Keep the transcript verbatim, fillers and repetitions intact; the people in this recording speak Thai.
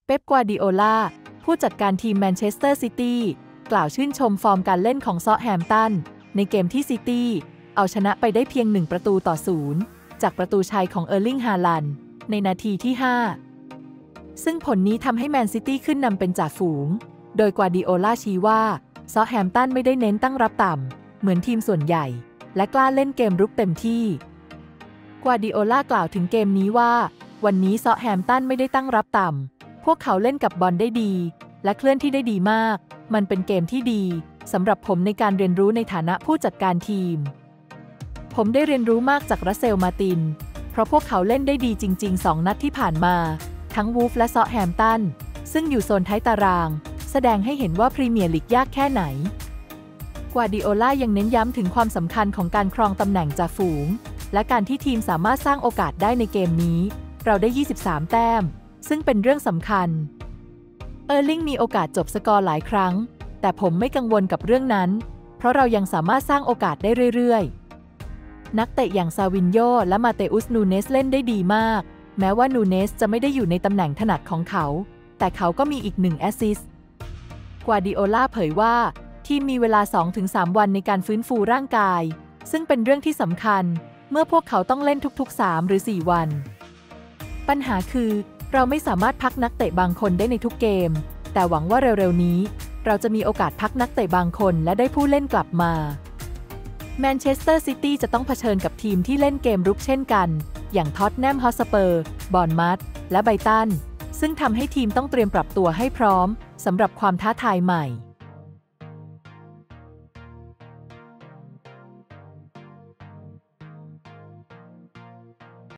เป๊ป กัวดิโอลาผู้จัดการทีมแมนเชสเตอร์ซิตี้กล่าวชื่นชมฟอร์มการเล่นของเซาท์แฮมป์ตันในเกมที่ซิตี้เอาชนะไปได้เพียงหนึ่งประตูต่อศูนย์จากประตูชัยของเออร์ลิง ฮาลันด์ในนาทีที่ห้าซึ่งผลนี้ทำให้แมนซิตี้ขึ้นนำเป็นจ่าฝูงโดยกัวดิโอลาชี้ว่าเซาท์แฮมป์ตันไม่ได้เน้นตั้งรับต่ำเหมือนทีมส่วนใหญ่และกล้าเล่นเกมรุกเต็มที่กัวดิโอลากล่าวถึงเกมนี้ว่าวันนี้เซาท์แฮมป์ตันไม่ได้ตั้งรับต่ำพวกเขาเล่นกับบอลได้ดีและเคลื่อนที่ได้ดีมากมันเป็นเกมที่ดีสำหรับผมในการเรียนรู้ในฐานะผู้จัดการทีมผมได้เรียนรู้มากจากรัสเซล มาร์ตินเพราะพวกเขาเล่นได้ดีจริงๆสองนัดที่ผ่านมาทั้งวูฟและเซาท์แฮมป์ตันซึ่งอยู่โซนท้ายตารางแสดงให้เห็นว่าพรีเมียร์ลีกยากแค่ไหนกัวดิโอลายังเน้นย้ำถึงความสำคัญของการครองตำแหน่งจ่าฝูงและการที่ทีมสามารถสร้างโอกาสได้ในเกมนี้เราได้ยี่สิบสามแต้มซึ่งเป็นเรื่องสำคัญเออร์ลิงมีโอกาสจบสกอร์หลายครั้งแต่ผมไม่กังวลกับเรื่องนั้นเพราะเรายังสามารถสร้างโอกาสได้เรื่อยๆนักเตะอย่างซาวินโญและมาเตอุส นูเนสเล่นได้ดีมากแม้ว่านูเนสจะไม่ได้อยู่ในตำแหน่งถนัดของเขาแต่เขาก็มีอีกหนึ่งแอสซิสต์กัวดิโอลาเผยว่าทีมมีเวลา สองถึงสาม วันในการฟื้นฟูร่างกายซึ่งเป็นเรื่องที่สำคัญเมื่อพวกเขาต้องเล่นทุกๆสามหรือสี่วันปัญหาคือเราไม่สามารถพักนักเตะบางคนได้ในทุกเกมแต่หวังว่าเร็วๆนี้เราจะมีโอกาสพักนักเตะบางคนและได้ผู้เล่นกลับมาแมนเชสเตอร์ซิตี้จะต้องเผชิญกับทีมที่เล่นเกมรุกเช่นกันอย่างท็อตแนม ฮอตสเปอร์ บอร์นมัธและไบรตันซึ่งทำให้ทีมต้องเตรียมปรับตัวให้พร้อมสำหรับความท้าทายใหม่